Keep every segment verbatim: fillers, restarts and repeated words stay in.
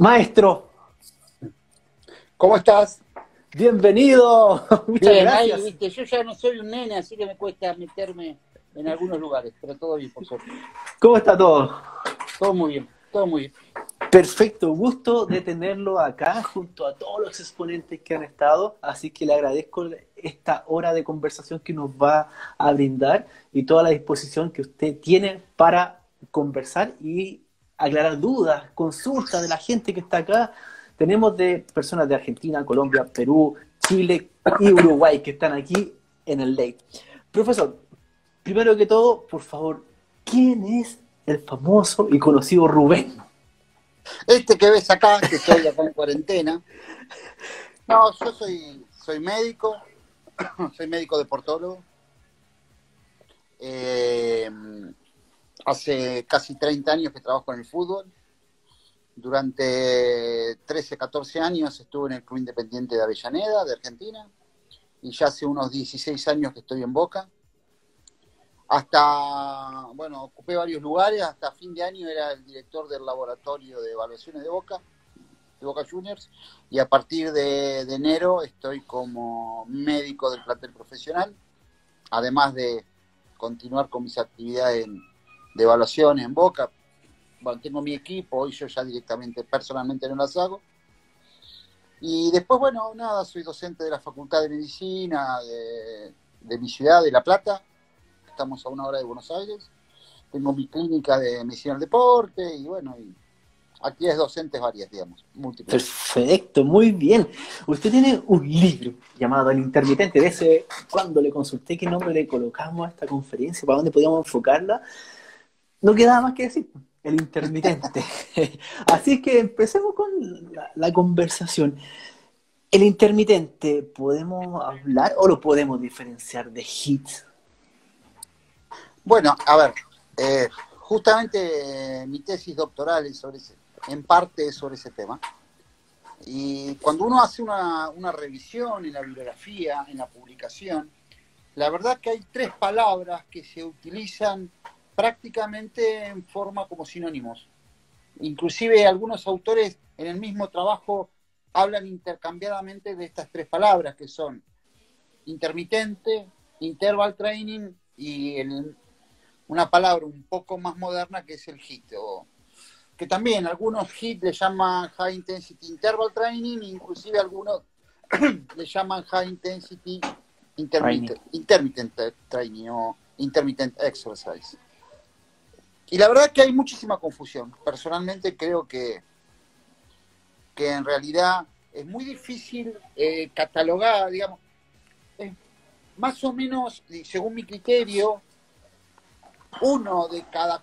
Maestro, ¿Cómo estás? bienvenido. Muchas Bien, ahí, gracias. viste, yo ya no soy un nene, así que me cuesta meterme en algunos lugares, pero todo bien, por suerte. ¿Cómo está todo? Todo muy bien, todo muy bien. Perfecto, gusto de tenerlo acá junto a todos los exponentes que han estado, así que le agradezco esta hora de conversación que nos va a brindar y toda la disposición que usted tiene para conversar y aclarar dudas, consultas de la gente que está acá. Tenemos de personas de Argentina, Colombia, Perú, Chile y Uruguay que están aquí en el late. Profesor, primero que todo, por favor, ¿quién es el famoso y conocido Rubén? Este que ves acá, que estoy acá en cuarentena, no, yo soy, soy médico, soy médico deportólogo. Eh, Hace casi treinta años que trabajo en el fútbol. Durante trece, catorce años estuve en el Club Independiente de Avellaneda, de Argentina, y ya hace unos dieciséis años que estoy en Boca. Hasta, bueno, ocupé varios lugares, hasta fin de año era el director del laboratorio de evaluaciones de Boca, de Boca Juniors, y a partir de, de enero estoy como médico del plantel profesional, además de continuar con mis actividades en, de evaluación en Boca. Bueno, tengo mi equipo, hoy yo ya directamente, personalmente no las hago. Y después, bueno, nada, soy docente de la Facultad de Medicina de, de mi ciudad, de La Plata. Estamos a una hora de Buenos Aires. Tengo mi clínica de medicina del deporte y bueno, y actividades docentes varias, digamos, múltiples. Perfecto, muy bien. Usted tiene un libro llamado El Intermitente. De ese, cuando le consulté qué nombre le colocamos a esta conferencia, para dónde podíamos enfocarla, no quedaba más que decir, El Intermitente. Así que empecemos con la, la conversación. El intermitente, ¿podemos hablar o lo podemos diferenciar de HIIT? Bueno, a ver, eh, justamente eh, mi tesis doctoral es sobre ese, en parte es sobre ese tema. Y cuando uno hace una, una revisión en la bibliografía, en la publicación, la verdad que hay tres palabras que se utilizan prácticamente en forma como sinónimos. Inclusive algunos autores en el mismo trabajo hablan intercambiadamente de estas tres palabras, que son intermitente, interval training y el, una palabra un poco más moderna que es el HIIT, o, que también algunos HIIT le llaman High Intensity Interval Training, inclusive algunos le llaman High Intensity Intermittent, intermittent Training o Intermittent Exercise. Y la verdad es que hay muchísima confusión. Personalmente creo que, que en realidad es muy difícil eh, catalogar, digamos, eh, más o menos, según mi criterio, uno de cada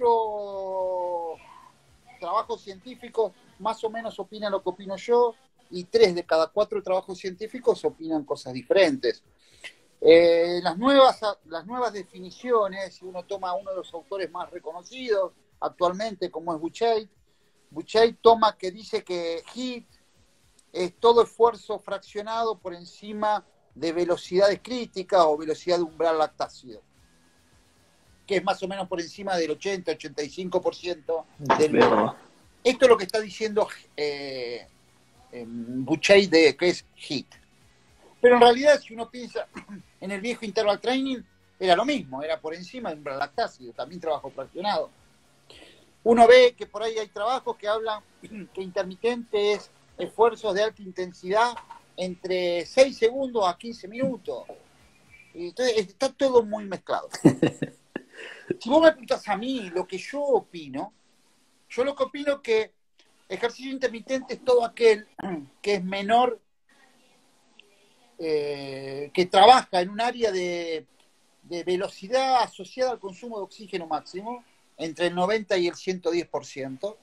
cuatro trabajos científicos más o menos opinan lo que opino yo, y tres de cada cuatro trabajos científicos opinan cosas diferentes. Eh, las, nuevas, las nuevas definiciones, si uno toma a uno de los autores más reconocidos actualmente, como es Buchheit, Buchheit toma que dice que HIIT es todo esfuerzo fraccionado por encima de velocidades críticas o velocidad de umbral lactácido, que es más o menos por encima del ochenta a ochenta y cinco por ciento del Pero... Esto es lo que está diciendo eh, eh, Buchheit de que es HIIT. Pero en realidad, si uno piensa en el viejo interval training, era lo mismo, era por encima de umbral lactácido, también trabajo fraccionado. Uno ve que por ahí hay trabajos que hablan que intermitente es esfuerzos de alta intensidad entre seis segundos a quince minutos. Y entonces está todo muy mezclado. Si vos me preguntás a mí lo que yo opino, yo lo que opino es que ejercicio intermitente es todo aquel que es menor, eh, que trabaja en un área de, de velocidad asociada al consumo de oxígeno máximo, entre el noventa y el ciento diez por ciento,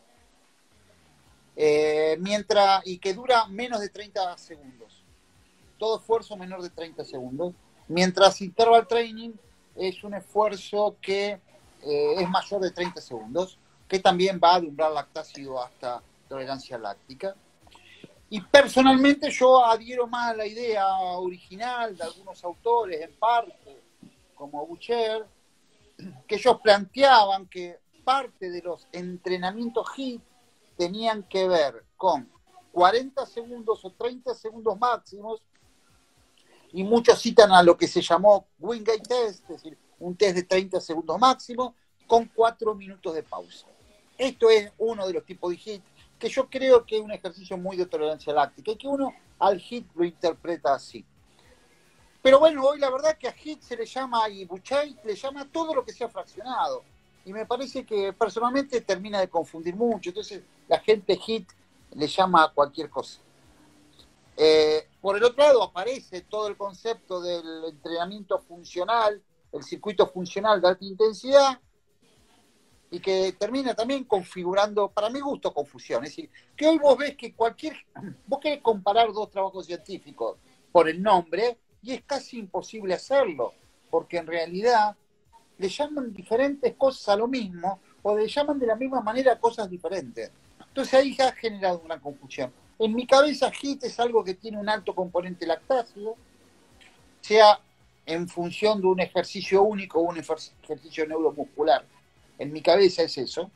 eh, mientras, y que dura menos de treinta segundos. Todo esfuerzo menor de treinta segundos. Mientras interval training es un esfuerzo que eh, es mayor de treinta segundos, que también va de umbral lactácido hasta tolerancia láctica. Y personalmente yo adhiero más a la idea original de algunos autores, en parte, como Bucher, que ellos planteaban que parte de los entrenamientos HIIT tenían que ver con cuarenta segundos o treinta segundos máximos, y muchos citan a lo que se llamó Wingate Test, es decir, un test de treinta segundos máximo con cuatro minutos de pausa. Esto es uno de los tipos de HIIT, que yo creo que es un ejercicio muy de tolerancia láctica, y que uno al HIIT lo interpreta así. Pero bueno, hoy la verdad que a HIIT se le llama, y Buchheit le llama todo lo que sea fraccionado. Y me parece que personalmente termina de confundir mucho. Entonces la gente HIIT le llama a cualquier cosa. Eh, por el otro lado aparece todo el concepto del entrenamiento funcional, el circuito funcional de alta intensidad, y que termina también configurando, para mi gusto, confusión. Es decir, que hoy vos ves que cualquier... Vos querés comparar dos trabajos científicos por el nombre, y es casi imposible hacerlo, porque en realidad le llaman diferentes cosas a lo mismo, o le llaman de la misma manera cosas diferentes. Entonces ahí ya ha generado una confusión. En mi cabeza, HIIT es algo que tiene un alto componente lactáceo, sea en función de un ejercicio único o un ejercicio neuromuscular. En mi cabeza es eso.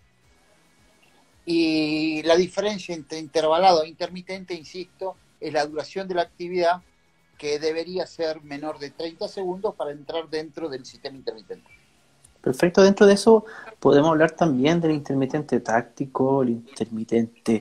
Y la diferencia entre intervalado e intermitente, insisto, es la duración de la actividad, que debería ser menor de treinta segundos para entrar dentro del sistema intermitente. Perfecto, dentro de eso podemos hablar también del intermitente táctico, el intermitente...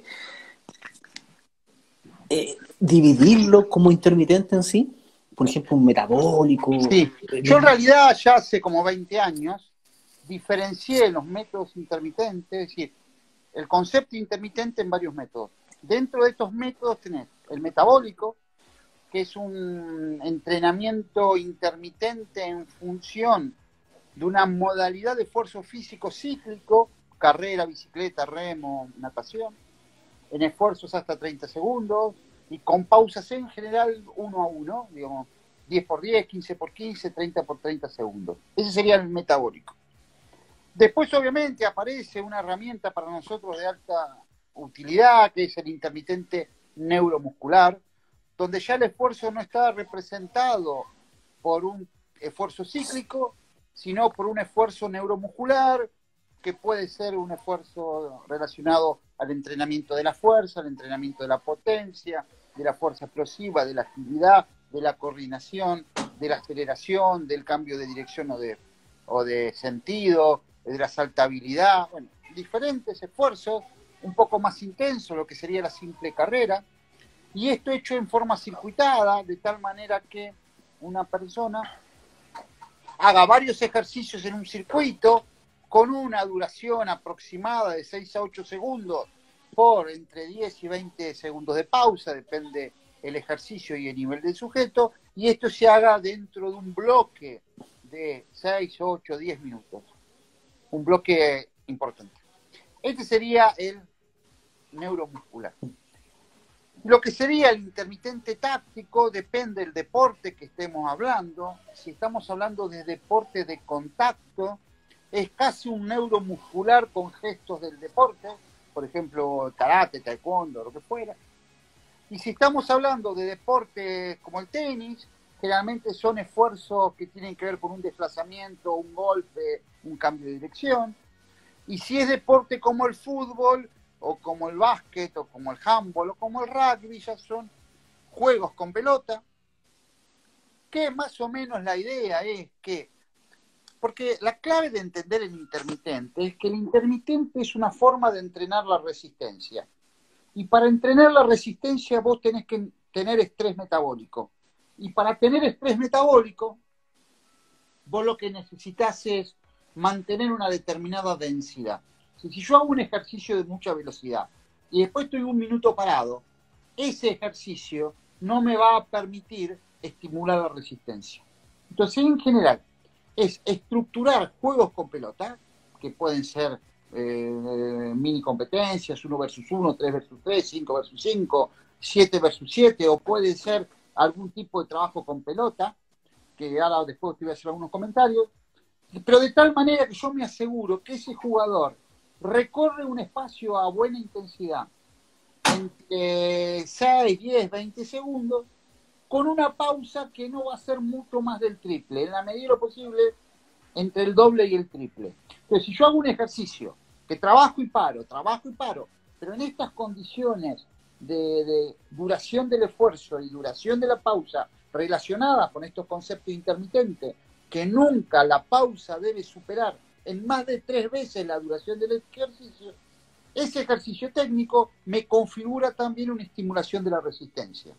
Eh, dividirlo como intermitente en sí, por ejemplo, un metabólico. Sí, yo en realidad ya hace como veinte años diferencié los métodos intermitentes, es decir, el concepto intermitente en varios métodos. Dentro de estos métodos tenés el metabólico, que es un entrenamiento intermitente en función de una modalidad de esfuerzo físico cíclico, carrera, bicicleta, remo, natación, en esfuerzos hasta treinta segundos, y con pausas en general uno a uno, digamos, diez por diez, quince por quince, treinta por treinta segundos. Ese sería el metabólico. Después, obviamente, aparece una herramienta para nosotros de alta utilidad, que es el intermitente neuromuscular, donde ya el esfuerzo no está representado por un esfuerzo cíclico, sino por un esfuerzo neuromuscular, que puede ser un esfuerzo relacionado al entrenamiento de la fuerza, al entrenamiento de la potencia, de la fuerza explosiva, de la agilidad, de la coordinación, de la aceleración, del cambio de dirección o de, o de sentido, de la saltabilidad, bueno, diferentes esfuerzos, un poco más intensos, lo que sería la simple carrera, y esto hecho en forma circuitada, de tal manera que una persona haga varios ejercicios en un circuito, con una duración aproximada de seis a ocho segundos, por entre diez y veinte segundos de pausa, depende el ejercicio y el nivel del sujeto, y esto se haga dentro de un bloque de seis, ocho, diez minutos. Un bloque importante. Este sería el neuromuscular. Lo que sería el intermitente táctico depende del deporte que estemos hablando. Si estamos hablando de deporte de contacto, es casi un neuromuscular con gestos del deporte, por ejemplo, karate, taekwondo, lo que fuera. Y si estamos hablando de deportes como el tenis, generalmente son esfuerzos que tienen que ver con un desplazamiento, un golpe, un cambio de dirección. Y si es deporte como el fútbol, o como el básquet, o como el handball, o como el rugby, ya son juegos con pelota, que más o menos la idea es que, porque la clave de entender el intermitente es que el intermitente es una forma de entrenar la resistencia. Y para entrenar la resistencia vos tenés que tener estrés metabólico. Y para tener estrés metabólico, vos lo que necesitas es mantener una determinada densidad. Si yo hago un ejercicio de mucha velocidad y después estoy un minuto parado, ese ejercicio no me va a permitir estimular la resistencia. Entonces, en general, es estructurar juegos con pelota, que pueden ser eh, mini competencias, uno versus uno, tres versus tres, cinco versus cinco, siete versus siete, o puede ser algún tipo de trabajo con pelota, que ahora después te voy a hacer algunos comentarios, pero de tal manera que yo me aseguro que ese jugador recorre un espacio a buena intensidad entre seis, diez, veinte segundos, con una pausa que no va a ser mucho más del triple, en la medida de lo posible entre el doble y el triple. Entonces, si yo hago un ejercicio que trabajo y paro, trabajo y paro, Pero en estas condiciones de, de duración del esfuerzo y duración de la pausa relacionadas con estos conceptos intermitentes, que nunca la pausa debe superar en más de tres veces la duración del ejercicio, ese ejercicio técnico me configura también una estimulación de la resistencia.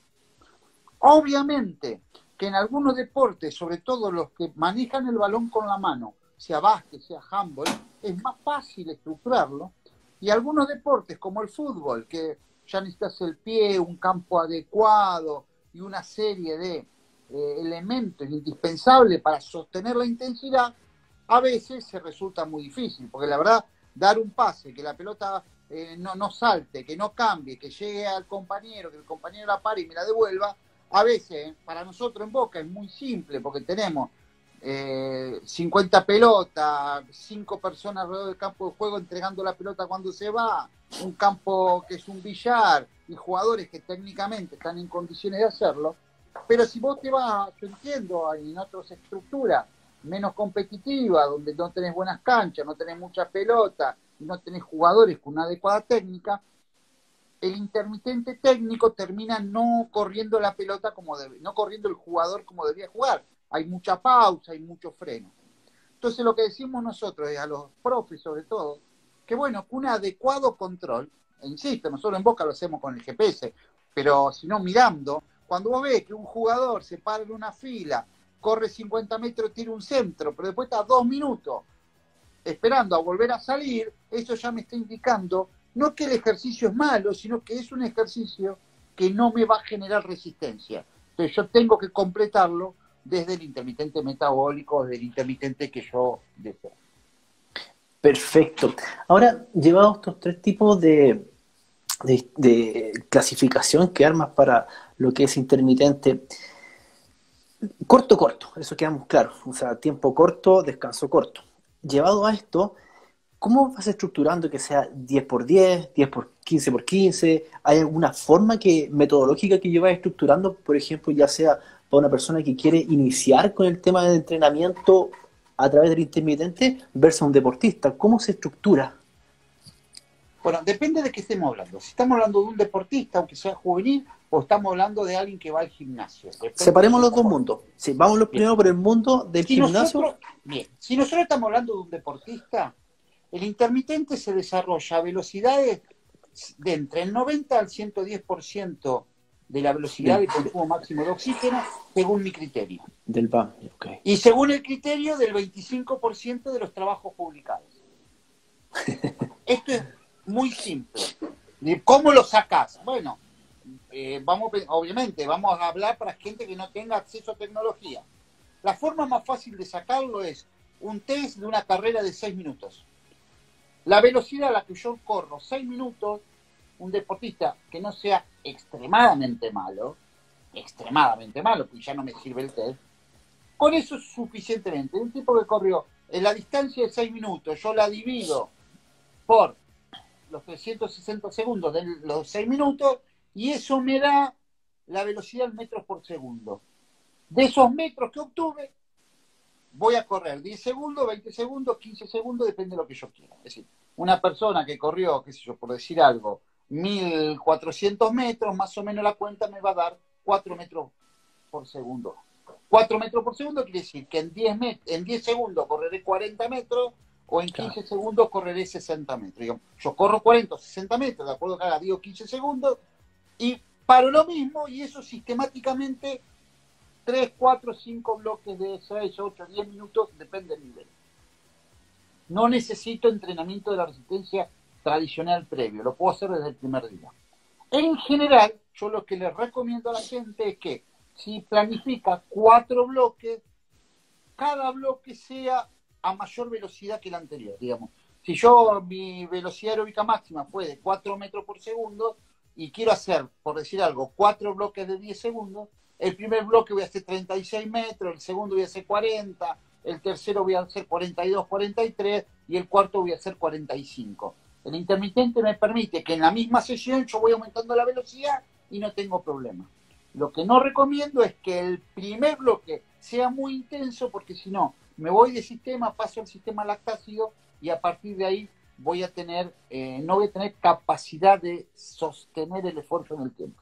Obviamente que en algunos deportes, sobre todo los que manejan el balón con la mano, sea básquet, sea handball, es más fácil estructurarlo, y algunos deportes como el fútbol, que ya necesitas el pie, un campo adecuado y una serie de eh, elementos indispensables para sostener la intensidad, a veces se resulta muy difícil, porque la verdad, dar un pase, que la pelota eh, no, no salte, que no cambie, que llegue al compañero, que el compañero la pare y me la devuelva, a veces, para nosotros en Boca es muy simple, porque tenemos eh, cincuenta pelotas, cinco personas alrededor del campo de juego entregando la pelota cuando se va, un campo que es un billar, y jugadores que técnicamente están en condiciones de hacerlo, pero si vos te vas, yo entiendo, en otras estructuras menos competitivas, donde no tenés buenas canchas, no tenés muchas pelotas, y no tenés jugadores con una adecuada técnica, el intermitente técnico termina no corriendo la pelota como debe, no corriendo el jugador como debería jugar. Hay mucha pausa, hay mucho freno. Entonces lo que decimos nosotros, a los profes sobre todo, que bueno, un adecuado control, e insisto, nosotros en Boca lo hacemos con el G P S, pero si no mirando, cuando vos ves que un jugador se para en una fila, corre cincuenta metros, tira un centro, pero después está dos minutos esperando a volver a salir, eso ya me está indicando no que el ejercicio es malo, sino que es un ejercicio que no me va a generar resistencia. Entonces yo tengo que completarlo desde el intermitente metabólico, desde el intermitente que yo deseo. Perfecto. Ahora, llevados estos tres tipos de, de, de clasificación que armas para lo que es intermitente, corto, corto, eso quedamos claros. O sea, tiempo corto, descanso corto. Llevado a esto, ¿cómo vas estructurando que sea diez por diez, diez por quince por quince? ¿Hay alguna forma que, metodológica que llevas estructurando, por ejemplo, ya sea para una persona que quiere iniciar con el tema del entrenamiento a través del intermitente versus un deportista? ¿Cómo se estructura? Bueno, depende de qué estemos hablando. Si estamos hablando de un deportista, aunque sea juvenil, o estamos hablando de alguien que va al gimnasio. Depende. Separemos los dos mundos. Sí, vamos primero por el mundo del si gimnasio. Nosotros, bien, si nosotros estamos hablando de un deportista, el intermitente se desarrolla a velocidades de entre el noventa al ciento diez por ciento de la velocidad de consumo máximo de oxígeno, según mi criterio. Del B A M, okay. Y según el criterio del veinticinco por ciento de los trabajos publicados. Esto es muy simple. ¿Cómo lo sacás? Bueno, eh, vamos, obviamente, vamos a hablar para gente que no tenga acceso a tecnología. La forma más fácil de sacarlo es un test de una carrera de seis minutos. La velocidad a la que yo corro seis minutos, un deportista que no sea extremadamente malo, extremadamente malo, porque ya no me sirve el test, con eso es suficientemente. Un tipo que corrió en la distancia de seis minutos, yo la divido por los trescientos sesenta segundos de los seis minutos, y eso me da la velocidad en metros por segundo. De esos metros que obtuve, voy a correr diez segundos, veinte segundos, quince segundos, depende de lo que yo quiera. Es decir, una persona que corrió, qué sé yo, por decir algo, mil cuatrocientos metros, más o menos la cuenta me va a dar cuatro metros por segundo. cuatro metros por segundo quiere decir que en diez, met- en diez segundos correré cuarenta metros, o en quince claro. segundos correré sesenta metros. Digamos, yo corro cuarenta o sesenta metros, de acuerdo que haga digo quince segundos, y paro lo mismo, y eso sistemáticamente tres, cuatro, cinco bloques de seis, ocho, diez minutos, depende del nivel. No necesito entrenamiento de la resistencia tradicional previo, lo puedo hacer desde el primer día. En general, yo lo que les recomiendo a la gente es que si planifica cuatro bloques, cada bloque sea a mayor velocidad que el anterior, digamos. Si yo, mi velocidad aeróbica máxima fue de cuatro metros por segundo y quiero hacer, por decir algo, cuatro bloques de diez segundos, el primer bloque voy a hacer treinta y seis metros, el segundo voy a hacer cuarenta, el tercero voy a hacer cuarenta y dos, cuarenta y tres y el cuarto voy a hacer cuarenta y cinco. El intermitente me permite que en la misma sesión yo voy aumentando la velocidad y no tengo problema. Lo que no recomiendo es que el primer bloque sea muy intenso, porque si no, me voy de sistema, paso al sistema lactácido y a partir de ahí voy a tener, eh, no voy a tener capacidad de sostener el esfuerzo en el tiempo.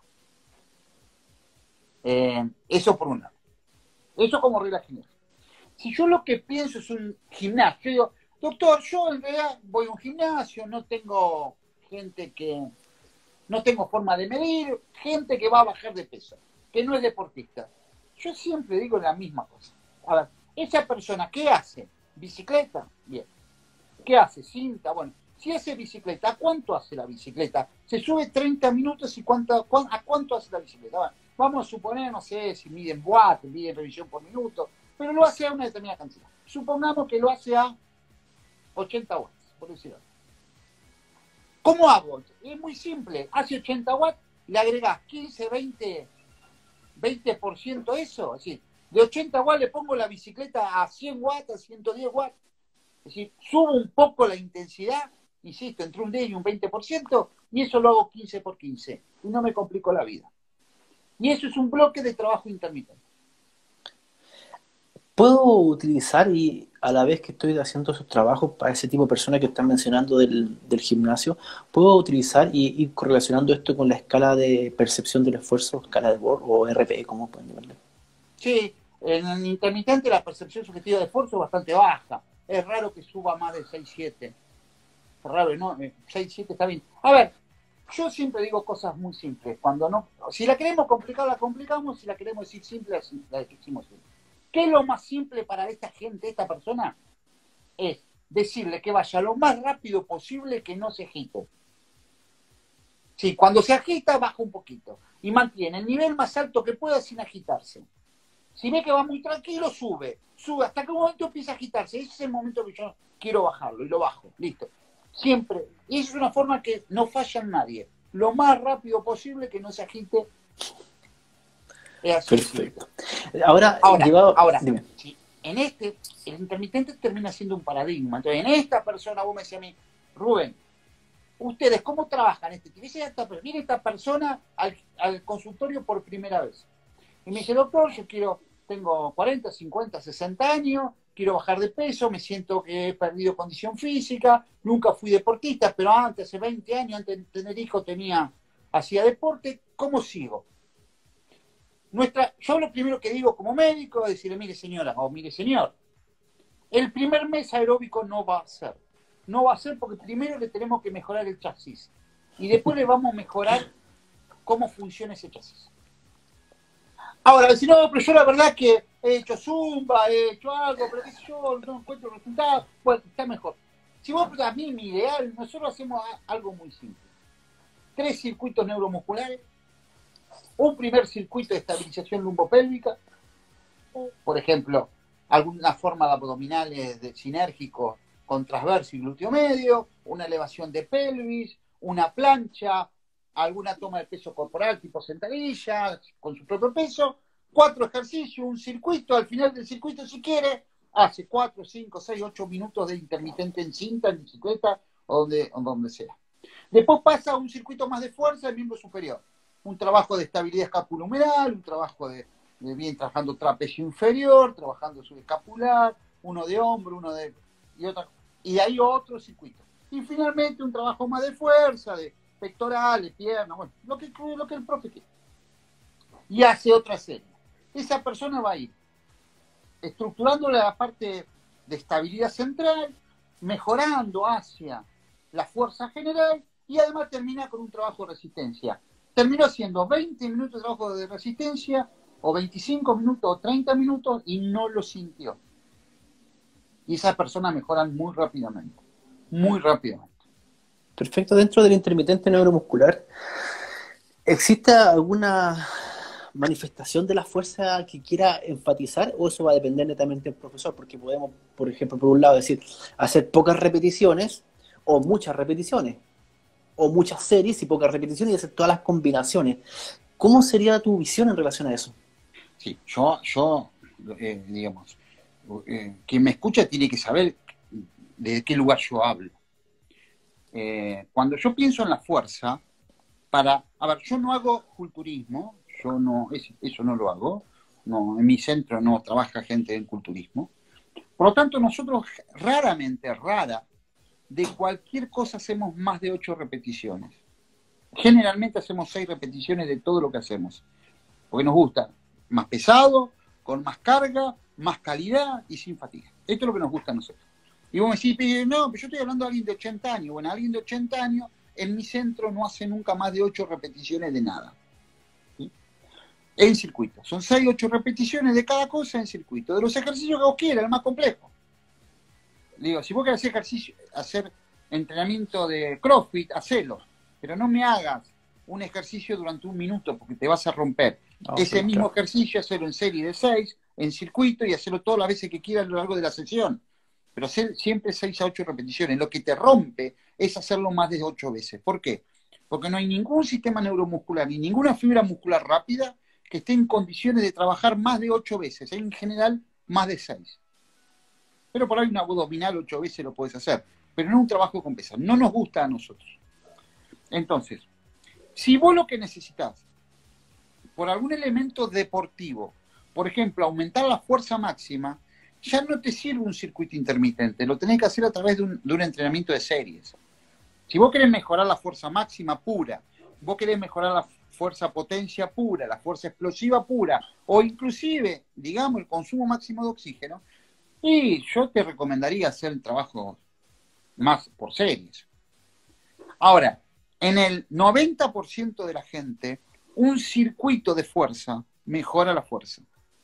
Eh, eso por un lado. Eso como regla general. Si yo lo que pienso es un gimnasio, yo digo, doctor, yo en realidad voy a un gimnasio, no tengo gente que, no tengo forma de medir, gente que va a bajar de peso, que no es deportista. Yo siempre digo la misma cosa. A ver, esa persona, ¿qué hace? ¿Bicicleta? Bien. ¿Qué hace? Cinta. Bueno, si hace bicicleta, ¿a cuánto hace la bicicleta? Se sube treinta minutos y cuánto, ¿a cuánto hace la bicicleta? Bueno, vamos a suponer, no sé si miden watt, miden revisión por minuto, pero lo hace a una determinada cantidad. Supongamos que lo hace a ochenta watts, por decirlo. ¿Cómo hago? Es muy simple. Hace ochenta watts, le agregás quince, veinte, veinte por ciento eso. Es decir, de ochenta watts le pongo la bicicleta a cien watts, a ciento diez watts. Es decir, subo un poco la intensidad, insisto, entre un diez y un veinte por ciento, y eso lo hago quince por quince. Y no me complico la vida. Y eso es un bloque de trabajo intermitente. ¿Puedo utilizar, y a la vez que estoy haciendo esos trabajos para ese tipo de personas que están mencionando del, del gimnasio, puedo utilizar y ir correlacionando esto con la escala de percepción del esfuerzo, escala de Borg o R P E, como pueden llamarle? Sí, en el intermitente la percepción subjetiva de esfuerzo es bastante baja. Es raro que suba más de seis siete. Es raro, ¿no? seis siete está bien. A ver, yo siempre digo cosas muy simples. Cuando no, si la queremos complicar, la complicamos. Si la queremos decir simple, la decimos simple. ¿Qué es lo más simple para esta gente, esta persona? Es decirle que vaya lo más rápido posible, que no se agite. Sí, cuando se agita, baja un poquito. Y mantiene el nivel más alto que pueda sin agitarse. Si ve que va muy tranquilo, sube. Sube hasta que un momento empieza a agitarse. Ese es el momento que yo quiero bajarlo y lo bajo. Listo. Siempre. Y eso es una forma que no falla en nadie. Lo más rápido posible, que no se agite. Es así. Perfecto. Ahora, ahora, llegado, ahora dime. sí, en este, el intermitente termina siendo un paradigma. Entonces, en esta persona, vos me decías a mí, Rubén, ¿ustedes cómo trabajan este tipo? Viene esta persona al, al consultorio por primera vez. Y me dice, doctor, yo quiero, tengo cuarenta, cincuenta, sesenta años, quiero bajar de peso, me siento que he perdido condición física, nunca fui deportista, pero antes, hace veinte años, antes de tener hijos, tenía, hacía deporte, ¿cómo sigo? Nuestra, yo lo primero que digo como médico es decirle, mire señora, o mire señor, el primer mes aeróbico no va a ser. No va a ser porque primero le tenemos que mejorar el chasis. Y después le vamos a mejorar cómo funciona ese chasis. Ahora, si no, pero yo la verdad que he hecho zumba, he hecho algo, pero qué sé yo, no encuentro resultados, bueno, está mejor. Si vos, a mí mi ideal, nosotros hacemos algo muy simple. Tres circuitos neuromusculares, un primer circuito de estabilización lumbopélvica, por ejemplo, alguna forma de abdominales de sinérgicos con transverso y glúteo medio, una elevación de pelvis, una plancha, alguna toma de peso corporal tipo sentadilla, con su propio peso, cuatro ejercicios, un circuito, al final del circuito si quiere, hace cuatro, cinco, seis, ocho minutos de intermitente en cinta, en bicicleta o donde, o donde sea. Después pasa a un circuito más de fuerza del miembro superior, un trabajo de estabilidad escapulohumeral, un trabajo de, de bien trabajando trapecio inferior, trabajando subescapular, uno de hombro, uno de... y otra, y hay otro circuito. Y finalmente un trabajo más de fuerza, de pectorales, piernas, bueno, lo que, lo que el profe quiere. Y hace otra serie. Esa persona va a ir estructurando la parte de estabilidad central, mejorando hacia la fuerza general y además termina con un trabajo de resistencia. Terminó haciendo veinte minutos de trabajo de resistencia o veinticinco minutos o treinta minutos y no lo sintió. Y esas personas mejoran muy rápidamente. Muy rápidamente. Perfecto. Dentro del intermitente neuromuscular, ¿existe alguna manifestación de la fuerza que quiera enfatizar o eso va a depender netamente del profesor? Porque podemos, por ejemplo, por un lado decir, hacer pocas repeticiones o muchas repeticiones, o muchas series y pocas repeticiones y hacer todas las combinaciones. ¿Cómo sería tu visión en relación a eso? Sí, yo, yo eh, digamos, eh, quien me escucha tiene que saber de qué lugar yo hablo. Eh, cuando yo pienso en la fuerza, para, a ver, yo no hago culturismo, yo no, eso no lo hago, no, en mi centro no trabaja gente en culturismo, por lo tanto nosotros raramente, rara, de cualquier cosa hacemos más de ocho repeticiones. Generalmente hacemos seis repeticiones de todo lo que hacemos, porque nos gusta más pesado, con más carga, más calidad y sin fatiga. Esto es lo que nos gusta a nosotros. Y vos me decís, no, pero yo estoy hablando de alguien de ochenta años. Bueno, alguien de ochenta años en mi centro no hace nunca más de ocho repeticiones de nada. ¿Sí? En circuito. Son seis, ocho repeticiones de cada cosa en circuito. De los ejercicios que vos quieras, el más complejo. Digo, si vos querés hacer ejercicio, hacer entrenamiento de CrossFit, hacelo. Pero no me hagas un ejercicio durante un minuto porque te vas a romper. Okay, Ese mismo claro. ejercicio, hacerlo en serie de seis, en circuito, y hacerlo todas las veces que quieras a lo largo de la sesión. Pero hacer siempre seis a ocho repeticiones. Lo que te rompe es hacerlo más de ocho veces. ¿Por qué? Porque no hay ningún sistema neuromuscular ni ninguna fibra muscular rápida que esté en condiciones de trabajar más de ocho veces. En general, más de seis. Pero por ahí una abdominal ocho veces lo puedes hacer. Pero no un trabajo con pesas. No nos gusta a nosotros. Entonces, si vos lo que necesitas, por algún elemento deportivo, por ejemplo, aumentar la fuerza máxima, ya no te sirve un circuito intermitente, lo tenés que hacer a través de un, de un entrenamiento de series. Si vos querés mejorar la fuerza máxima pura, vos querés mejorar la fuerza potencia pura, la fuerza explosiva pura, o inclusive, digamos, el consumo máximo de oxígeno, y yo te recomendaría hacer el trabajo más por series. Ahora, en el noventa por ciento de la gente, un circuito de fuerza mejora la fuerza.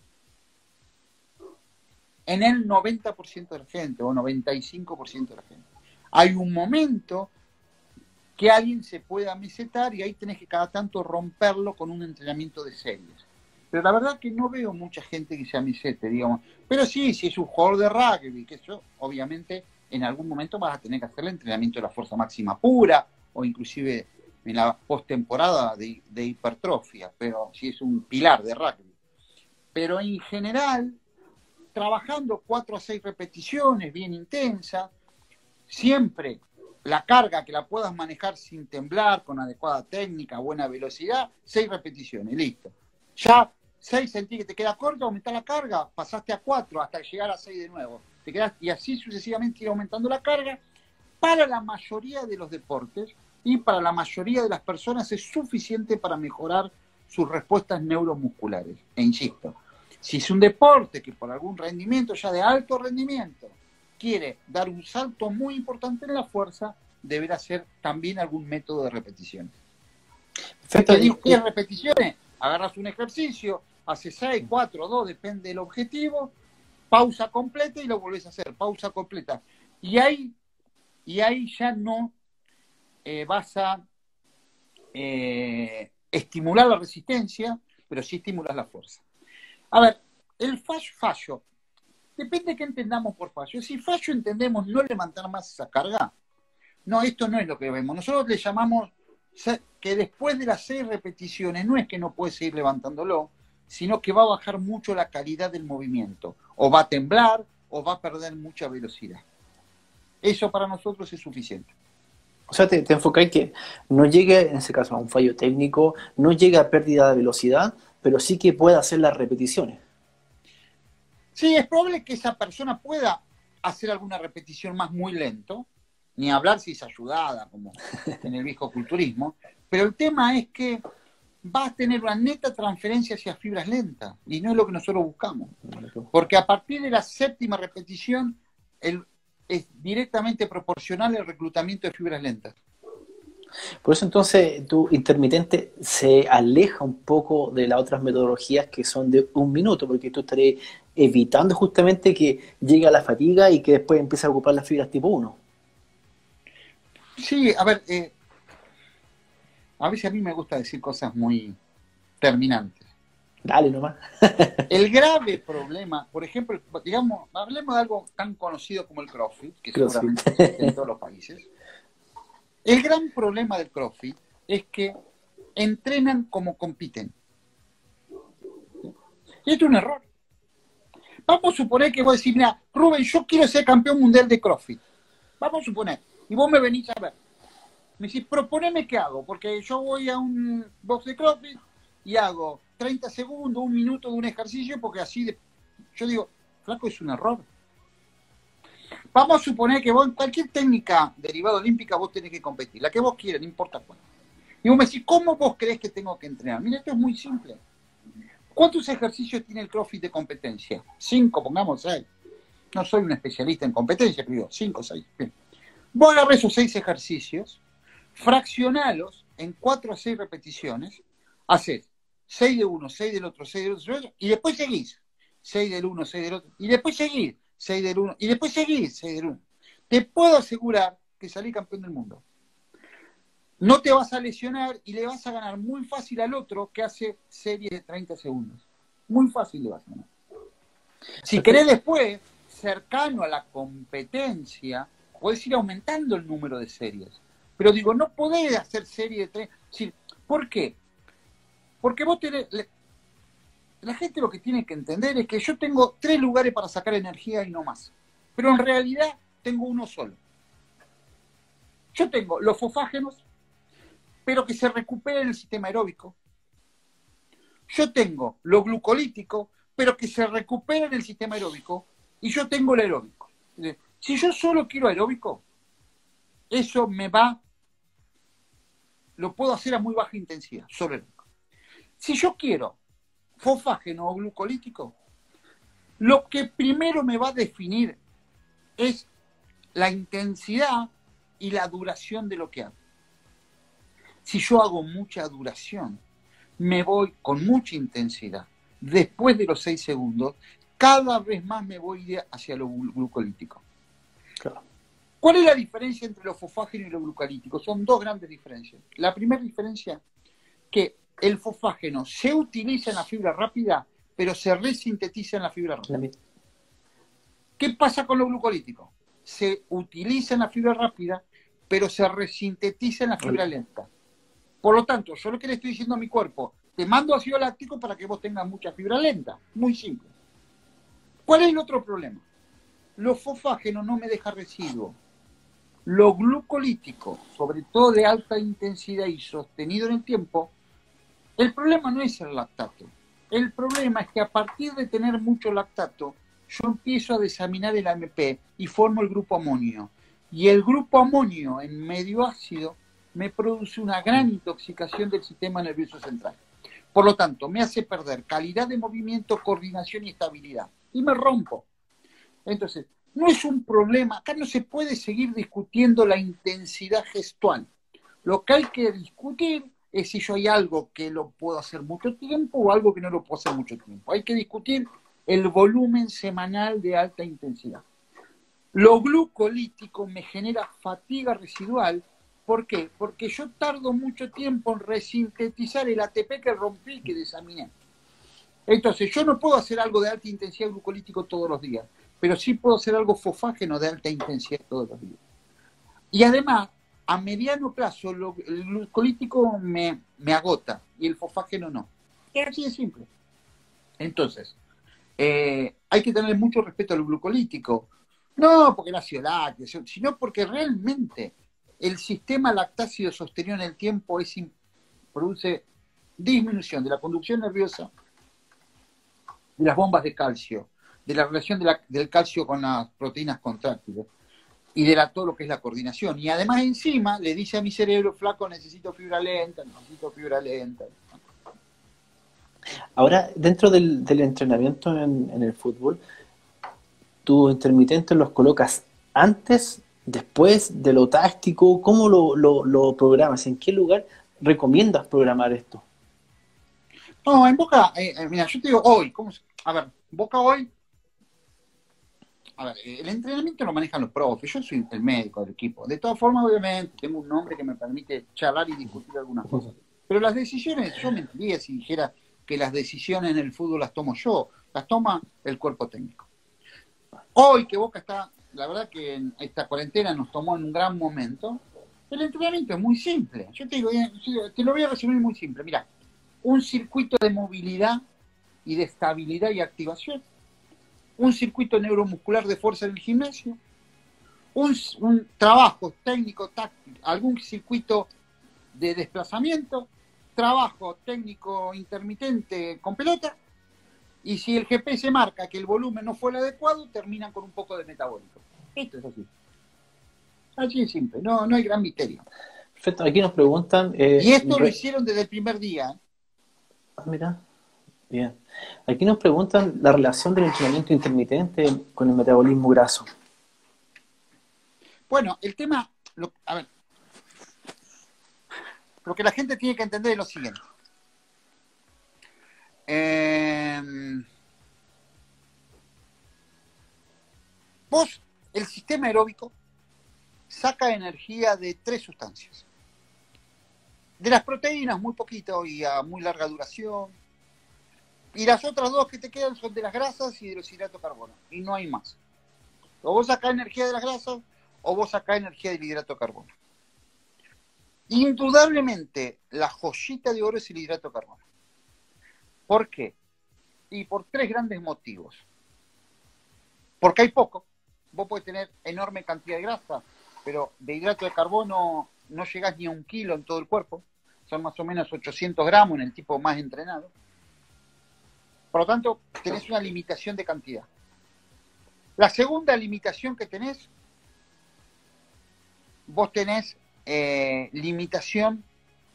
En el noventa por ciento de la gente, o noventa y cinco por ciento de la gente. Hay un momento que alguien se puede amesetar y ahí tenés que cada tanto romperlo con un entrenamiento de series. Pero la verdad que no veo mucha gente que se amesete, digamos. Pero sí, si es un jugador de rugby, que eso, obviamente, en algún momento vas a tener que hacer el entrenamiento de la fuerza máxima pura, o inclusive en la postemporada de, de hipertrofia, pero si es un pilar de rugby. Pero en general, trabajando cuatro a seis repeticiones, bien intensa, siempre la carga que la puedas manejar sin temblar, con adecuada técnica, buena velocidad, seis repeticiones, listo. Ya seis sentí que te queda corto, aumentar la carga, pasaste a cuatro hasta llegar a seis de nuevo. Te quedás, y así sucesivamente ir aumentando la carga. Para la mayoría de los deportes y para la mayoría de las personas es suficiente para mejorar sus respuestas neuromusculares. E insisto, si es un deporte que por algún rendimiento, ya de alto rendimiento, quiere dar un salto muy importante en la fuerza, deberá hacer también algún método de repeticiones. Perfecto. ¿Te digo qué repeticiones? Agarras un ejercicio, haces seis, cuatro, dos, depende del objetivo, pausa completa y lo volvés a hacer, pausa completa. Y ahí, y ahí ya no eh, vas a eh, estimular la resistencia, pero sí estimulas la fuerza. A ver, el fallo, fallo, depende de qué entendamos por fallo. Si fallo entendemos no levantar más esa carga, no, esto no es lo que vemos. Nosotros le llamamos que después de las seis repeticiones no es que no puedes seguir levantándolo, sino que va a bajar mucho la calidad del movimiento. O va a temblar o va a perder mucha velocidad. Eso para nosotros es suficiente. O sea, te, te enfocáis que no llegue, en ese caso, a un fallo técnico, no llegue a pérdida de velocidad, pero sí que pueda hacer las repeticiones. Sí, es probable que esa persona pueda hacer alguna repetición más muy lento, ni hablar si es ayudada, como en el viejo culturismo, pero el tema es que vas a tener una neta transferencia hacia fibras lentas, y no es lo que nosotros buscamos. Porque a partir de la séptima repetición, el, es directamente proporcional el reclutamiento de fibras lentas. Por eso entonces tu intermitente se aleja un poco de las otras metodologías que son de un minuto, porque tú estarías evitando justamente que llegue a la fatiga y que después empiece a ocupar las fibras tipo uno. Sí, a ver, eh, a veces a mí me gusta decir cosas muy terminantes. Dale nomás. El grave problema, por ejemplo, digamos, hablemos de algo tan conocido como el CrossFit, que CrossFit. Seguramente existe en todos los países. El gran problema del CrossFit es que entrenan como compiten. Y esto es un error. Vamos a suponer que vos decís, mira, Rubén, yo quiero ser campeón mundial de CrossFit. Vamos a suponer. Y vos me venís a ver. Me decís, proponeme qué hago, porque yo voy a un box de CrossFit y hago treinta segundos, un minuto de un ejercicio, porque así de... Yo digo, flaco, es un error. Vamos a suponer que vos en cualquier técnica derivada olímpica vos tenés que competir, la que vos quieras, no importa cuál. Y vos me decís, ¿cómo vos creés que tengo que entrenar? Mira, esto es muy simple. ¿Cuántos ejercicios tiene el CrossFit de competencia? Cinco, pongamos seis. No soy un especialista en competencia, pero digo, cinco o seis. Bien. Vos agarrás esos seis ejercicios, fraccionalos en cuatro a seis repeticiones, haces seis de uno, seis del otro, seis del otro, y después seguís. seis del uno, seis del otro, y después seguís. seis del uno, y después seguís. seis del uno. Te puedo asegurar que salís campeón del mundo. No te vas a lesionar y le vas a ganar muy fácil al otro que hace series de treinta segundos. Muy fácil le vas a ganar. Si querés después, cercano a la competencia, podés ir aumentando el número de series. Pero digo, no podés hacer series de treinta. ¿Por qué? Porque vos tenés... La gente lo que tiene que entender es que yo tengo tres lugares para sacar energía y no más. Pero en realidad tengo uno solo. Yo tengo los fosfágenos, pero que se recupera en el sistema aeróbico. Yo tengo lo glucolítico, pero que se recupera en el sistema aeróbico. Y yo tengo el aeróbico. Si yo solo quiero aeróbico, eso me va, lo puedo hacer a muy baja intensidad, solo aeróbico. Si yo quiero fosfágeno o glucolítico, lo que primero me va a definir es la intensidad y la duración de lo que hago. Si yo hago mucha duración, me voy con mucha intensidad. Después de los seis segundos, cada vez más me voy hacia lo glucolítico. Claro. ¿Cuál es la diferencia entre los fosfágenos y los glucolíticos? Son dos grandes diferencias. La primera diferencia, que el fosfágeno se utiliza en la fibra rápida, pero se resintetiza en la fibra rápida. ¿Qué pasa con los glucolíticos? Se utiliza en la fibra rápida, pero se resintetiza en la fibra lenta. Por lo tanto, yo lo que le estoy diciendo a mi cuerpo, te mando ácido láctico para que vos tengas mucha fibra lenta. Muy simple. ¿Cuál es el otro problema? Los fosfágenos no me dejan residuo. Lo glucolítico, sobre todo de alta intensidad y sostenido en el tiempo, el problema no es el lactato. El problema es que a partir de tener mucho lactato, yo empiezo a desaminar el A M P y formo el grupo amonio. Y el grupo amonio en medio ácido me produce una gran intoxicación del sistema nervioso central. Por lo tanto, me hace perder calidad de movimiento, coordinación y estabilidad. Y me rompo. Entonces, no es un problema. Acá no se puede seguir discutiendo la intensidad gestual. Lo que hay que discutir es si yo hay algo que lo puedo hacer mucho tiempo o algo que no lo puedo hacer mucho tiempo. Hay que discutir el volumen semanal de alta intensidad. Lo glucolítico me genera fatiga residual. ¿Por qué? Porque yo tardo mucho tiempo en resintetizar el A T P que rompí y que desaminé. Entonces, yo no puedo hacer algo de alta intensidad glucolítico todos los días, pero sí puedo hacer algo fosfágeno de alta intensidad todos los días. Y además, a mediano plazo, lo, el glucolítico me, me agota y el fosfágeno no. Es así de simple. Entonces, eh, hay que tener mucho respeto al glucolítico. No porque el ácido lácteo, sino porque realmente el sistema lactácido sostenido en el tiempo es, produce disminución de la conducción nerviosa, de las bombas de calcio, de la relación de la, del calcio con las proteínas contráctiles y de la, todo lo que es la coordinación. Y además encima le dice a mi cerebro, flaco, necesito fibra lenta, necesito fibra lenta. Ahora, dentro del, del entrenamiento en, en el fútbol, tus intermitentes los colocas antes, después de lo táctico. ¿Cómo lo, lo, lo programas? ¿En qué lugar recomiendas programar esto? No, en Boca, eh, eh, mira, yo te digo hoy, ¿cómo se, a ver, Boca hoy, a ver, el entrenamiento lo manejan los profes, yo soy el médico del equipo. De todas formas, obviamente, tengo un nombre que me permite charlar y discutir algunas cosas. Pero las decisiones, yo mentiría si dijera que las decisiones en el fútbol las tomo yo, las toma el cuerpo técnico. Hoy que Boca está, la verdad que en esta cuarentena nos tomó en un gran momento, el entrenamiento es muy simple. Yo te digo, te lo voy a resumir muy simple. Mira, un circuito de movilidad y de estabilidad y activación, un circuito neuromuscular de fuerza en el gimnasio, un, un trabajo técnico táctico, algún circuito de desplazamiento, trabajo técnico intermitente con pelota, y si el G P S marca que el volumen no fue el adecuado, terminan con un poco de metabólico. Esto es así. Así es simple, no, no hay gran misterio. Perfecto, aquí nos preguntan... Eh, y esto re... lo hicieron desde el primer día. Ah, mira, bien. Aquí nos preguntan la relación del entrenamiento intermitente con el metabolismo graso. Bueno, el tema, lo, a ver, lo que la gente tiene que entender es lo siguiente. Eh, vos, el sistema aeróbico saca energía de tres sustancias. De las proteínas, muy poquito y a muy larga duración. Y las otras dos que te quedan son de las grasas y de los hidratos de carbono. Y no hay más. O vos sacás energía de las grasas o vos sacás energía del hidrato de carbono. Indudablemente, la joyita de oro es el hidrato de carbono. ¿Por qué? Y por tres grandes motivos. Porque hay poco. Vos podés tener enorme cantidad de grasa, pero de hidrato de carbono no llegás ni a un kilo en todo el cuerpo. Son más o menos ochocientos gramos en el tipo más entrenado. Por lo tanto, tenés una limitación de cantidad. La segunda limitación que tenés, vos tenés eh, limitación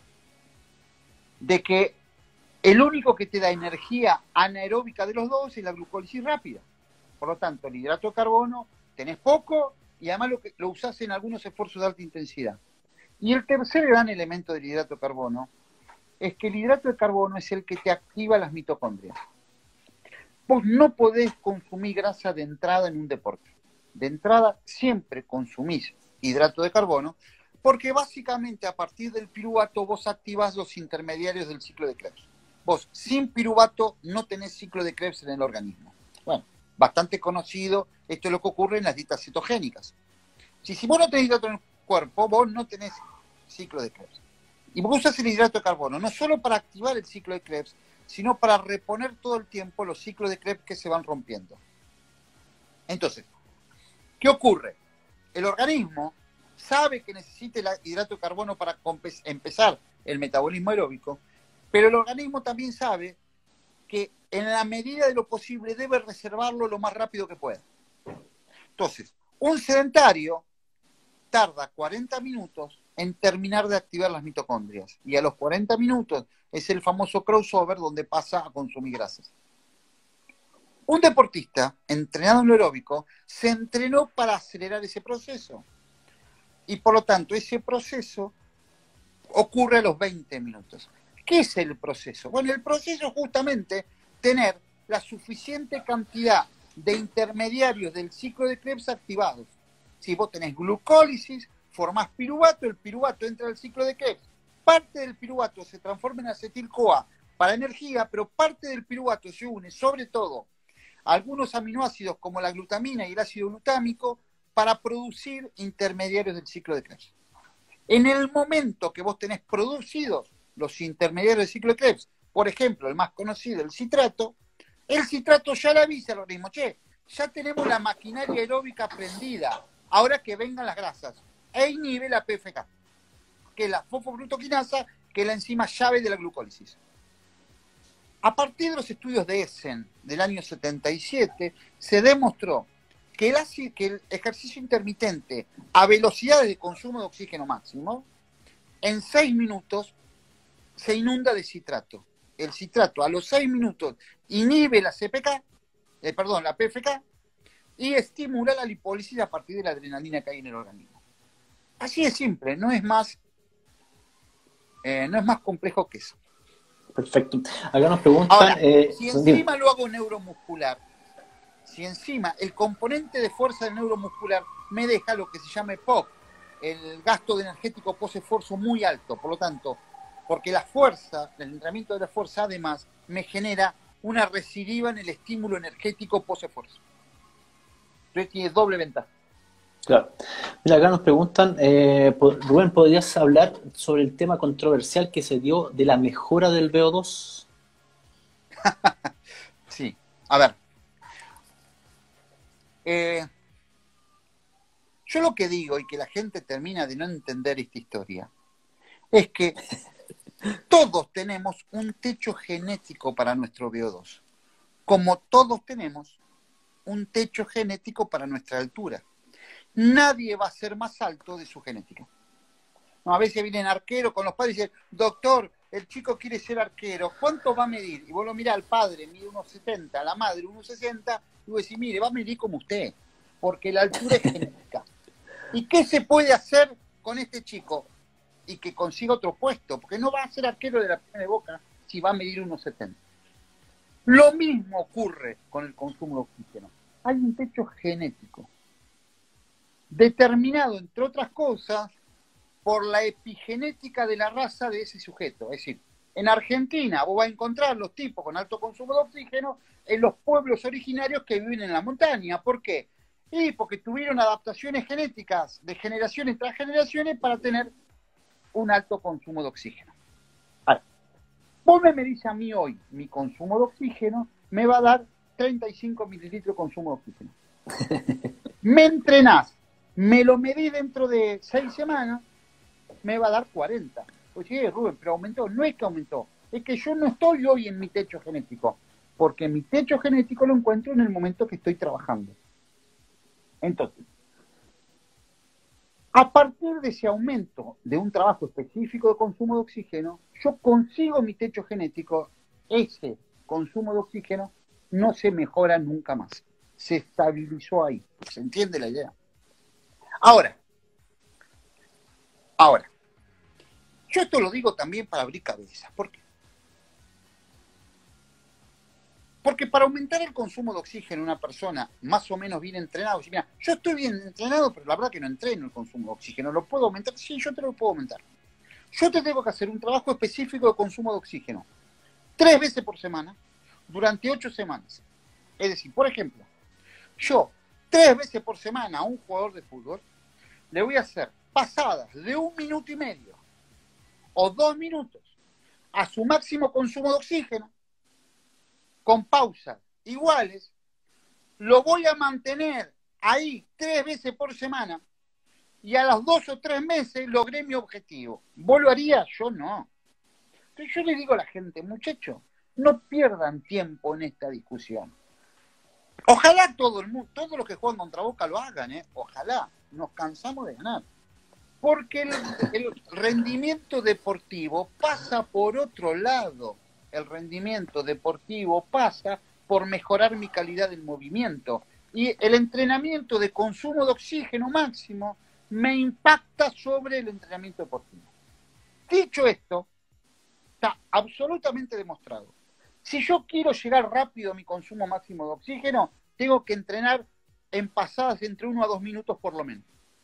de que el único que te da energía anaeróbica de los dos es la glucólisis rápida. Por lo tanto, el hidrato de carbono tenés poco y además lo, que, lo usás en algunos esfuerzos de alta intensidad. Y el tercer gran elemento del hidrato de carbono es que el hidrato de carbono es el que te activa las mitocondrias. Vos no podés consumir grasa de entrada en un deporte. De entrada siempre consumís hidrato de carbono porque básicamente a partir del piruvato vos activás los intermediarios del ciclo de Krebs. Vos sin piruvato no tenés ciclo de Krebs en el organismo. Bueno, bastante conocido, esto es lo que ocurre en las dietas cetogénicas. Si, si vos no tenés hidrato en el cuerpo, vos no tenés ciclo de Krebs. Y vos usás el hidrato de carbono no solo para activar el ciclo de Krebs, sino para reponer todo el tiempo los ciclos de Krebs que se van rompiendo. Entonces, ¿qué ocurre? El organismo sabe que necesita el hidrato de carbono para empezar el metabolismo aeróbico, pero el organismo también sabe que en la medida de lo posible debe reservarlo lo más rápido que pueda. Entonces, un sedentario tarda cuarenta minutos en terminar de activar las mitocondrias y a los cuarenta minutos es el famoso crossover donde pasa a consumir grasas. Un deportista entrenado en lo aeróbico se entrenó para acelerar ese proceso y por lo tanto ese proceso ocurre a los veinte minutos. ¿Qué es el proceso? Bueno, el proceso es justamente tener la suficiente cantidad de intermediarios del ciclo de Krebs activados. Si vos tenés glucólisis, formás piruvato, el piruvato entra al ciclo de Krebs. Parte del piruvato se transforma en acetil-CoA para energía, pero parte del piruvato se une sobre todo a algunos aminoácidos como la glutamina y el ácido glutámico para producir intermediarios del ciclo de Krebs. En el momento que vos tenés producidos los intermediarios del ciclo de Krebs, por ejemplo, el más conocido, el citrato, el citrato ya le avisa al organismo, che, ya tenemos la maquinaria aeróbica prendida, ahora que vengan las grasas, e inhibe la P F K, que es la fosfoglutoquinasa, que es la enzima llave de la glucólisis. A partir de los estudios de Essen del año setenta y siete, se demostró que el, ácido, que el ejercicio intermitente a velocidades de consumo de oxígeno máximo, en seis minutos se inunda de citrato. El citrato a los seis minutos inhibe la C P K, eh, perdón, la P F K, y estimula la lipólisis a partir de la adrenalina que hay en el organismo. Así de simple, no es más, eh, no es más complejo que eso. Perfecto. Acá nos preguntan... Ahora, eh, si encima lo hago neuromuscular, si encima el componente de fuerza del neuromuscular me deja lo que se llama P O C, el gasto de energético post-esfuerzo muy alto, por lo tanto, porque la fuerza, el entrenamiento de la fuerza además me genera una recidiva en el estímulo energético post-esfuerzo. Entonces tiene doble ventaja. Claro. Mira, acá nos preguntan, eh, Rubén, ¿podrías hablar sobre el tema controversial que se dio de la mejora del V O dos? Sí, a ver. Eh, yo lo que digo, y que la gente termina de no entender esta historia, es que todos tenemos un techo genético para nuestro V O dos, como todos tenemos un techo genético para nuestra altura. nadie va a ser más alto de su genética. No, a veces vienen arqueros con los padres y dicen, doctor, el chico quiere ser arquero, ¿cuánto va a medir? Y vos lo mirás al padre, mide uno setenta, la madre uno sesenta, y vos decís, mire, va a medir como usted, porque la altura es genética. ¿Y qué se puede hacer con este chico? Y que consiga otro puesto, porque no va a ser arquero de la primera de Boca si va a medir uno setenta. Lo mismo ocurre con el consumo de oxígeno. Hay un techo genético, determinado, entre otras cosas, por la epigenética de la raza de ese sujeto. Es decir, en Argentina vos vas a encontrar los tipos con alto consumo de oxígeno en los pueblos originarios que viven en la montaña. ¿Por qué? Y porque tuvieron adaptaciones genéticas de generaciones tras generaciones para tener un alto consumo de oxígeno. Ahora, vos me medís a mí hoy mi consumo de oxígeno, me va a dar treinta y cinco mililitros de consumo de oxígeno. Me entrenás, me lo medís dentro de seis semanas, me va a dar cuarenta. Pues sí, Rubén, pero aumentó. No es que aumentó, es que yo no estoy hoy en mi techo genético, porque mi techo genético lo encuentro en el momento que estoy trabajando. Entonces, a partir de ese aumento de un trabajo específico de consumo de oxígeno, yo consigo mi techo genético. Ese consumo de oxígeno no se mejora nunca más. Se estabilizó ahí. ¿Se entiende la idea? Ahora, ahora, yo esto lo digo también para abrir cabezas. ¿Por qué? Porque para aumentar el consumo de oxígeno en una persona más o menos bien entrenada, si mira, yo estoy bien entrenado, pero la verdad que no entreno el consumo de oxígeno, ¿lo puedo aumentar? Sí, yo te lo puedo aumentar. Yo te tengo que hacer un trabajo específico de consumo de oxígeno, tres veces por semana, durante ocho semanas. Es decir, por ejemplo, yo tres veces por semana a un jugador de fútbol le voy a hacer pasadas de un minuto y medio o dos minutos a su máximo consumo de oxígeno, con pausas iguales, lo voy a mantener ahí tres veces por semana y a los dos o tres meses logré mi objetivo. ¿Vos lo harías? Yo no. Entonces yo le digo a la gente, muchachos, no pierdan tiempo en esta discusión. Ojalá todo el mundo, todos los que juegan contra Boca lo hagan, ¿eh? Ojalá, nos cansamos de ganar. Porque el, el rendimiento deportivo pasa por otro lado. El rendimiento deportivo pasa por mejorar mi calidad del movimiento. Y el entrenamiento de consumo de oxígeno máximo me impacta sobre el entrenamiento deportivo. Dicho esto, está absolutamente demostrado. Si yo quiero llegar rápido a mi consumo máximo de oxígeno, tengo que entrenar en pasadas entre uno a dos minutos por lo menos.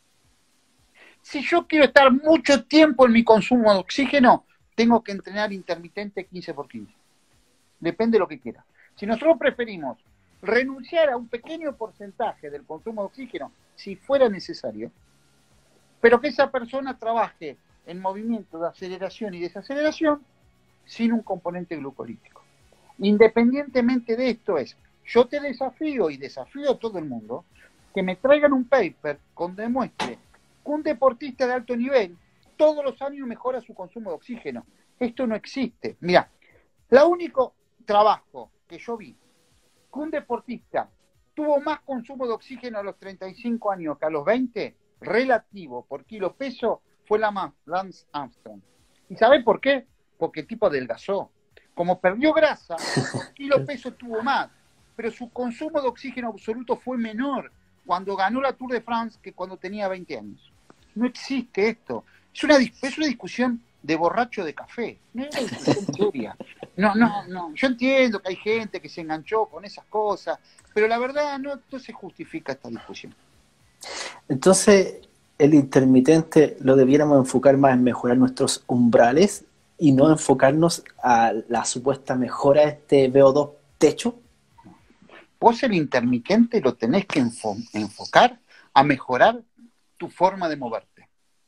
Si yo quiero estar mucho tiempo en mi consumo de oxígeno, tengo que entrenar intermitente quince por quince. Depende de lo que quiera. Si nosotros preferimos renunciar a un pequeño porcentaje del consumo de oxígeno, si fuera necesario, pero que esa persona trabaje en movimiento de aceleración y desaceleración sin un componente glucolítico. Independientemente de esto es, yo te desafío y desafío a todo el mundo que me traigan un paper con demuestre que un deportista de alto nivel todos los años mejora su consumo de oxígeno. Esto no existe. Mira, el único trabajo que yo vi que un deportista tuvo más consumo de oxígeno a los treinta y cinco años que a los veinte, relativo por kilo peso, fue la Lance Armstrong. ¿Y sabés por qué? Porque el tipo adelgazó. Como perdió grasa, por kilo peso tuvo más, pero su consumo de oxígeno absoluto fue menor cuando ganó la Tour de France que cuando tenía veinte años. No existe esto. Es una, es una discusión de borracho de café. No es una discusión seria. No, no, no. Yo entiendo que hay gente que se enganchó con esas cosas, pero la verdad no, no se justifica esta discusión. Entonces, el intermitente lo debiéramos enfocar más en mejorar nuestros umbrales y no enfocarnos a la supuesta mejora de este V O dos techo. Vos el intermitente lo tenés que enfo enfocar a mejorar tu forma de moverte.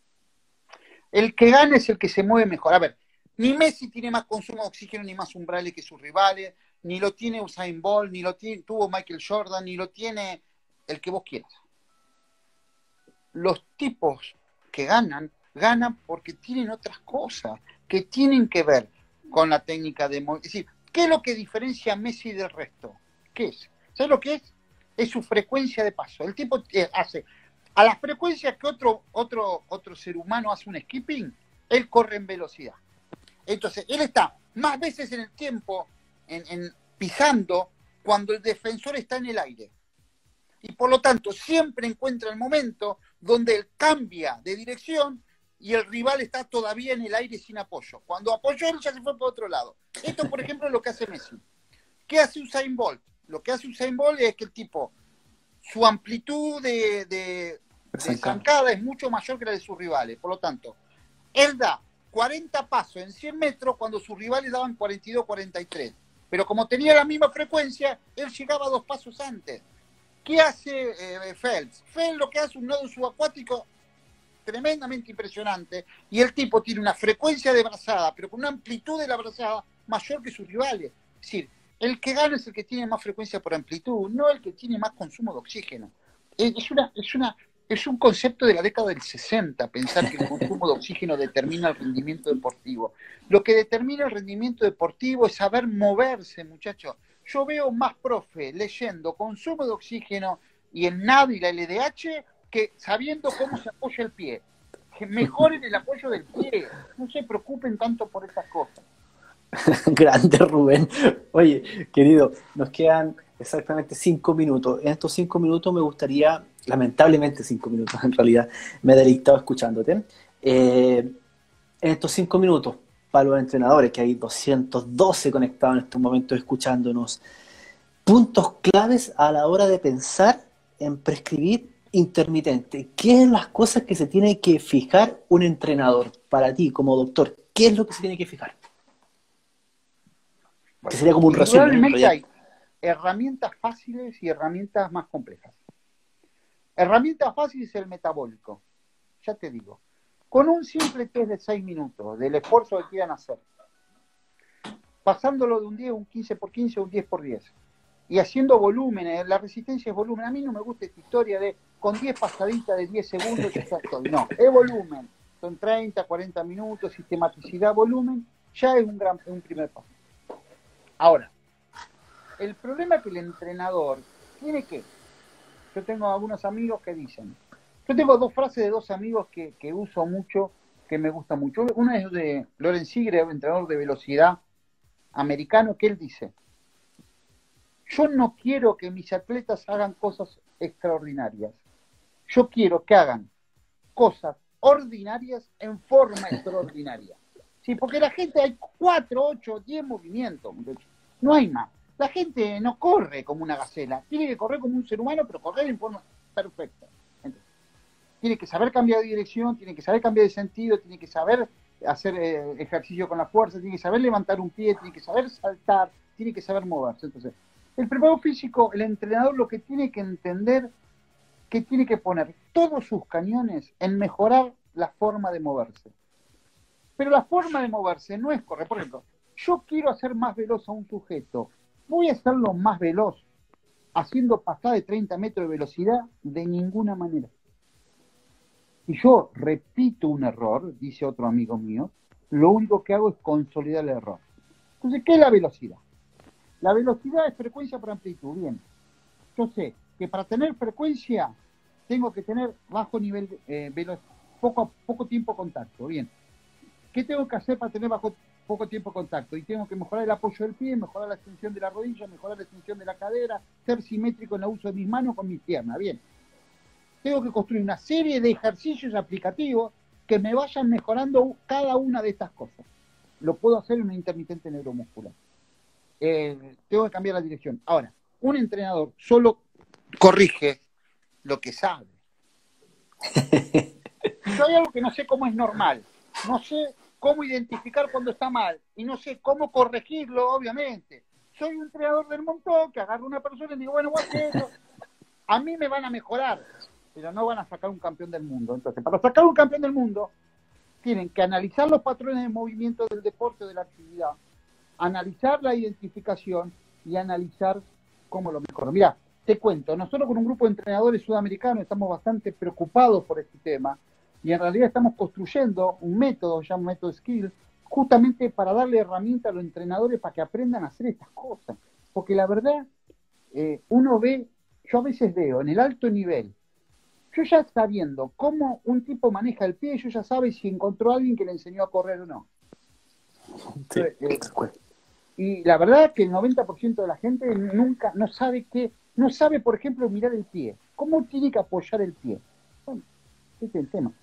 El que gana es el que se mueve mejor. A ver, ni Messi tiene más consumo de oxígeno ni más umbrales que sus rivales, ni lo tiene Usain Bolt, ni lo tiene, tuvo Michael Jordan, ni lo tiene el que vos quieras. Los tipos que ganan, ganan porque tienen otras cosas que tienen que ver con la técnica de movimiento. Es decir, ¿qué es lo que diferencia a Messi del resto? ¿Qué es? ¿Sabes lo que es? Es su frecuencia de paso. El tipo hace a las frecuencias que otro, otro, otro ser humano hace un skipping, él corre en velocidad. Entonces, él está más veces en el tiempo en, en, pisando cuando el defensor está en el aire. Y por lo tanto, siempre encuentra el momento donde él cambia de dirección y el rival está todavía en el aire sin apoyo. Cuando apoyó, él ya se fue por otro lado. Esto, por ejemplo, es lo que hace Messi. ¿Qué hace Usain Bolt? Lo que hace Usain Bolt es que el tipo, su amplitud de, de, de zancada es mucho mayor que la de sus rivales. Por lo tanto, él da cuarenta pasos en cien metros cuando sus rivales daban cuarenta y dos, cuarenta y tres. Pero como tenía la misma frecuencia, él llegaba dos pasos antes. ¿Qué hace eh, Phelps? Phelps lo que hace un nodo subacuático tremendamente impresionante y el tipo tiene una frecuencia de brazada, pero con una amplitud de la brazada mayor que sus rivales. Es decir, el que gana es el que tiene más frecuencia por amplitud, no el que tiene más consumo de oxígeno. Es, una, es, una, es un concepto de la década del sesenta, pensar que el consumo de oxígeno determina el rendimiento deportivo. Lo que determina el rendimiento deportivo es saber moverse, muchachos. Yo veo más profe leyendo consumo de oxígeno y el N A D y la L D H que sabiendo cómo se apoya el pie. Que mejoren el apoyo del pie. No se preocupen tanto por estas cosas. Grande, Rubén. Oye, querido, nos quedan exactamente cinco minutos. En estos cinco minutos me gustaría, lamentablemente cinco minutos en realidad, me he deleitado escuchándote. Eh, en estos cinco minutos, para los entrenadores, que hay doscientos doce conectados en estos momentos escuchándonos, puntos claves a la hora de pensar en prescribir intermitente. ¿Qué son las cosas que se tiene que fijar un entrenador para ti como doctor? ¿Qué es lo que se tiene que fijar? Bueno, que sería como un resumen. Realmente hay herramientas fáciles y herramientas más complejas. Herramienta fácil es el metabólico. Ya te digo. Con un simple test de seis minutos, del esfuerzo que quieran hacer, pasándolo de un diez, un quince por quince, un diez por diez, y haciendo volúmenes, la resistencia es volumen. A mí no me gusta esta historia de con diez pasaditas de diez segundos ya estoy. No, es volumen. Son treinta, cuarenta minutos, sistematicidad, volumen, ya es un, gran, un primer paso. Ahora, el problema es que el entrenador tiene que... Yo tengo algunos amigos que dicen... Yo tengo dos frases de dos amigos que, que uso mucho, que me gusta mucho. Una es de Lorenz Sigre, entrenador de velocidad americano, que él dice: yo no quiero que mis atletas hagan cosas extraordinarias. Yo quiero que hagan cosas ordinarias en forma extraordinaria. Sí, porque la gente hay cuatro, ocho, diez movimientos. No hay más. La gente no corre como una gacela. Tiene que correr como un ser humano, pero correr en forma perfecta. Entonces, tiene que saber cambiar de dirección, tiene que saber cambiar de sentido, tiene que saber hacer eh, ejercicio con la fuerza, tiene que saber levantar un pie, tiene que saber saltar, tiene que saber moverse. Entonces, el preparador físico, el entrenador, lo que tiene que entender, que tiene que poner todos sus cañones en mejorar la forma de moverse. Pero la forma de moverse no es correr. Por ejemplo, yo quiero hacer más veloz a un sujeto. ¿Voy a hacerlo más veloz haciendo pasada de treinta metros de velocidad? De ninguna manera. Si yo repito un error, dice otro amigo mío, lo único que hago es consolidar el error. Entonces, ¿qué es la velocidad? La velocidad es frecuencia por amplitud. Bien, yo sé que para tener frecuencia tengo que tener bajo nivel, eh, velo- poco, poco tiempo contacto. Bien, ¿qué tengo que hacer para tener bajo poco tiempo contacto? Y tengo que mejorar el apoyo del pie, mejorar la extensión de la rodilla, mejorar la extensión de la cadera, ser simétrico en el uso de mis manos con mis piernas. Bien, tengo que construir una serie de ejercicios aplicativos que me vayan mejorando cada una de estas cosas. Lo puedo hacer en un intermitente neuromuscular. Eh, tengo que cambiar la dirección. Ahora, un entrenador solo corrige lo que sabe. Yo hay algo que no sé cómo es normal. No sé cómo identificar cuando está mal. Y no sé cómo corregirlo, obviamente. Soy un entrenador del montón que agarro a una persona y digo, bueno, voy a hacer eso. A mí me van a mejorar, pero no van a sacar un campeón del mundo. Entonces, para sacar un campeón del mundo, tienen que analizar los patrones de movimiento del deporte o de la actividad, analizar la identificación y analizar cómo lo mejor. Mira, te cuento, nosotros con un grupo de entrenadores sudamericanos estamos bastante preocupados por este tema y en realidad estamos construyendo un método, ya un método Skill, justamente para darle herramientas a los entrenadores para que aprendan a hacer estas cosas. Porque la verdad, eh, uno ve, yo a veces veo en el alto nivel yo ya sabiendo cómo un tipo maneja el pie, yo ya sabe si encontró a alguien que le enseñó a correr o no. Sí, eh, y la verdad es que el noventa por ciento de la gente nunca, no sabe qué, no sabe, por ejemplo, mirar el pie. ¿Cómo tiene que apoyar el pie? Bueno, ese es el tema.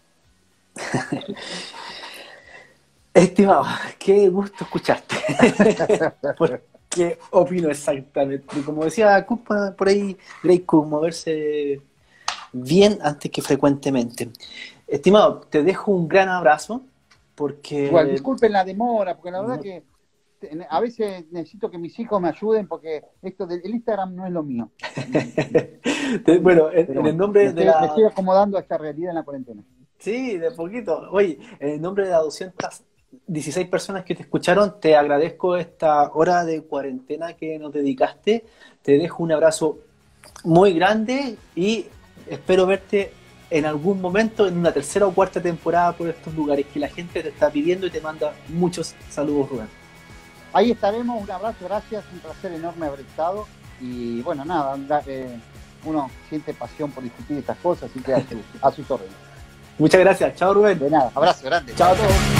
Estimado, qué gusto escucharte. Porque opino exactamente. Como decía Cook por ahí, Grey Cook, moverse bien antes que frecuentemente. Estimado, te dejo un gran abrazo. Porque... Igual, disculpen la demora, porque la verdad no. que a veces necesito que mis hijos me ayuden porque esto del Instagram no es lo mío. Bueno, en, en el nombre me de estoy, la... me estoy acomodando a esta realidad en la cuarentena. Sí, de poquito. Oye, en el nombre de las doscientas dieciséis personas que te escucharon, te agradezco esta hora de cuarentena que nos dedicaste. Te dejo un abrazo muy grande y espero verte en algún momento en una tercera o cuarta temporada por estos lugares que la gente te está pidiendo y te manda muchos saludos, Rubén. Ahí estaremos, un abrazo, gracias, un placer enorme haber estado y bueno, nada, eh, uno siente pasión por discutir estas cosas, así que a, su, a sus órdenes. Muchas gracias, chao Rubén. De nada, abrazo grande. Chao a todos.